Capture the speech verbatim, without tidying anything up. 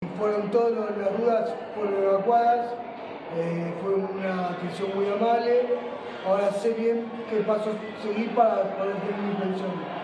Fueron todas las dudas, fueron evacuadas, eh, fue una atención muy amable. Ahora sé bien qué pasos seguir para poder tener mi pensión.